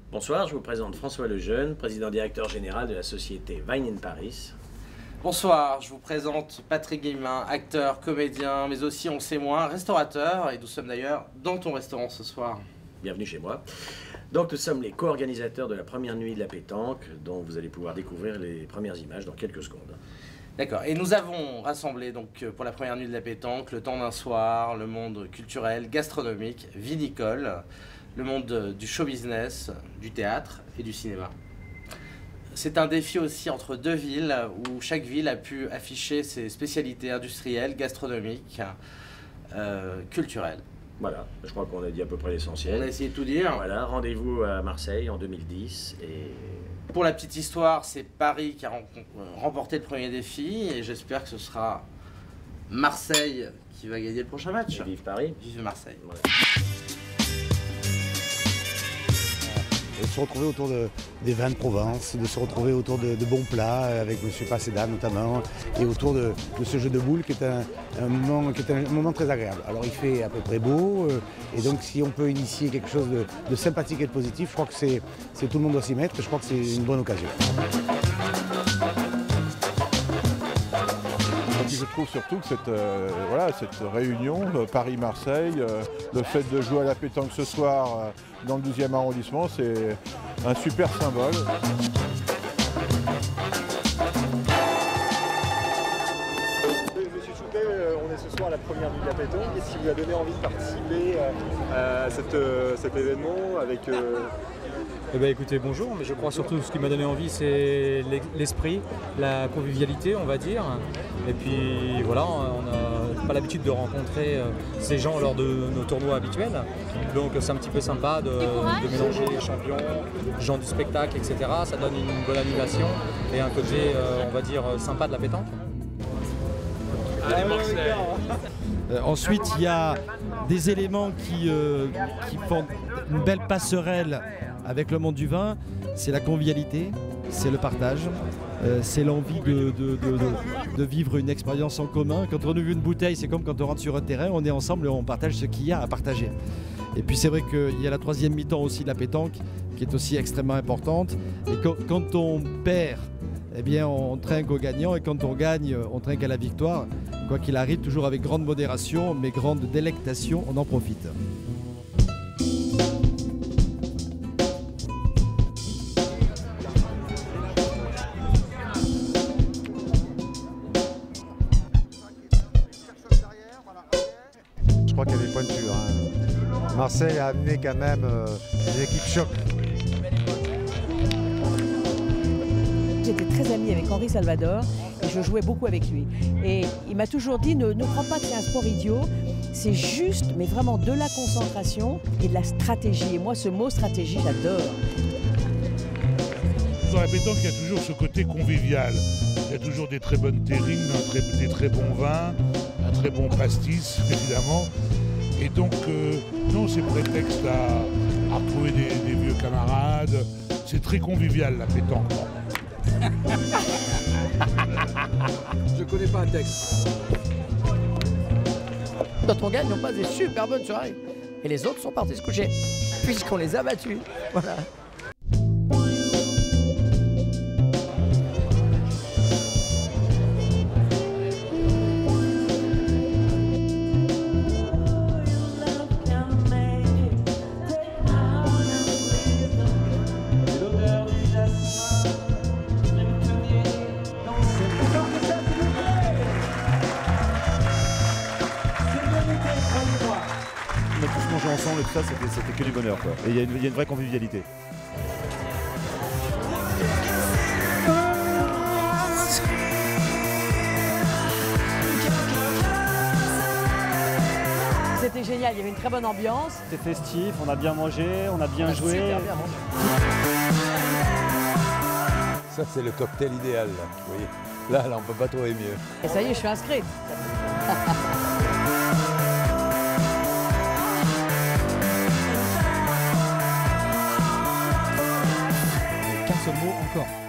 Bonsoir, je vous présente François Lejeune, président-directeur général de la société Wine & Paris. Bonsoir, je vous présente Patrick Guillemin, acteur, comédien, mais aussi, on sait moins, restaurateur. Et nous sommes d'ailleurs dans ton restaurant ce soir. Bienvenue chez moi. Donc nous sommes les co-organisateurs de la première nuit de la pétanque, dont vous allez pouvoir découvrir les premières images dans quelques secondes. D'accord, et nous avons rassemblé donc pour la première nuit de la pétanque le temps d'un soir, le monde culturel, gastronomique, vinicole, le monde du show business, du théâtre et du cinéma. C'est un défi aussi entre deux villes où chaque ville a pu afficher ses spécialités industrielles, gastronomiques, culturelles. Voilà, je crois qu'on a dit à peu près l'essentiel. On a essayé de tout dire. Voilà, rendez-vous à Marseille en 2010 et... Pour la petite histoire, c'est Paris qui a remporté le premier défi et j'espère que ce sera Marseille qui va gagner le prochain match. Et vive Paris. Vive Marseille. Voilà. De se retrouver autour des vins de Provence, de se retrouver autour de bons plats, avec M. Paseda notamment, et autour de ce jeu de boules qui est un moment très agréable. Alors il fait à peu près beau, et donc si on peut initier quelque chose de sympathique et de positif, je crois que tout le monde doit s'y mettre, et je crois que c'est une bonne occasion. Je trouve surtout que cette réunion, Paris-Marseille, le fait de jouer à la pétanque ce soir dans le 12e arrondissement, c'est un super symbole. Monsieur Choupet, on est ce soir à la première nuit de la pétanque. Qu'est-ce qui vous a donné envie de participer à cet événement avec... Eh bien, écoutez, bonjour, mais je crois surtout ce qui m'a donné envie, c'est l'esprit, la convivialité, on va dire. Et puis voilà, on n'a pas l'habitude de rencontrer ces gens lors de nos tournois habituels. Donc c'est un petit peu sympa de mélanger les champions, gens du spectacle, etc. Ça donne une bonne animation et un côté, on va dire, sympa de la pétanque. Allez, Marseille. Ensuite, il y a des éléments qui font une belle passerelle avec le monde du vin, c'est la convivialité, c'est le partage, c'est l'envie de vivre une expérience en commun. Quand on ouvre une bouteille, c'est comme quand on rentre sur un terrain, on est ensemble et on partage ce qu'il y a à partager. Et puis c'est vrai qu'il y a la troisième mi-temps aussi de la pétanque, qui est aussi extrêmement importante. Et quand on perd, eh bien on trinque au gagnant, et quand on gagne, on trinque à la victoire. Quoi qu'il arrive, toujours avec grande modération, mais grande délectation, on en profite. Je crois qu'il y a des pointures. Marseille a amené quand même une équipe choc. J'étais très amie avec Henri Salvador et je jouais beaucoup avec lui. Et il m'a toujours dit, ne crois pas que c'est un sport idiot, c'est juste, mais vraiment de la concentration et de la stratégie. Et moi, ce mot stratégie, j'adore. Dans la pétanque, il y a toujours ce côté convivial. Il y a toujours des très bonnes terrines, des très bons vins, un très bon pastis, évidemment. Et donc, non, c'est prétexte à retrouver des vieux camarades. C'est très convivial, la pétanque. Je connais pas un texte. Quand on gagne, on passe des super bonnes soirées. Et les autres sont partis se coucher, puisqu'on les a battus. Voilà. On a tous mangé ensemble et tout ça, c'était que du bonheur, quoi. Et il y a une vraie convivialité. C'était génial, il y avait une très bonne ambiance. C'était festif, on a bien mangé, on a bien joué. Super bien mangé. Ça, c'est le cocktail idéal, là. Vous voyez, là, on peut pas trouver mieux. Et ça y est, je suis inscrite. Qu'un seul mot encore.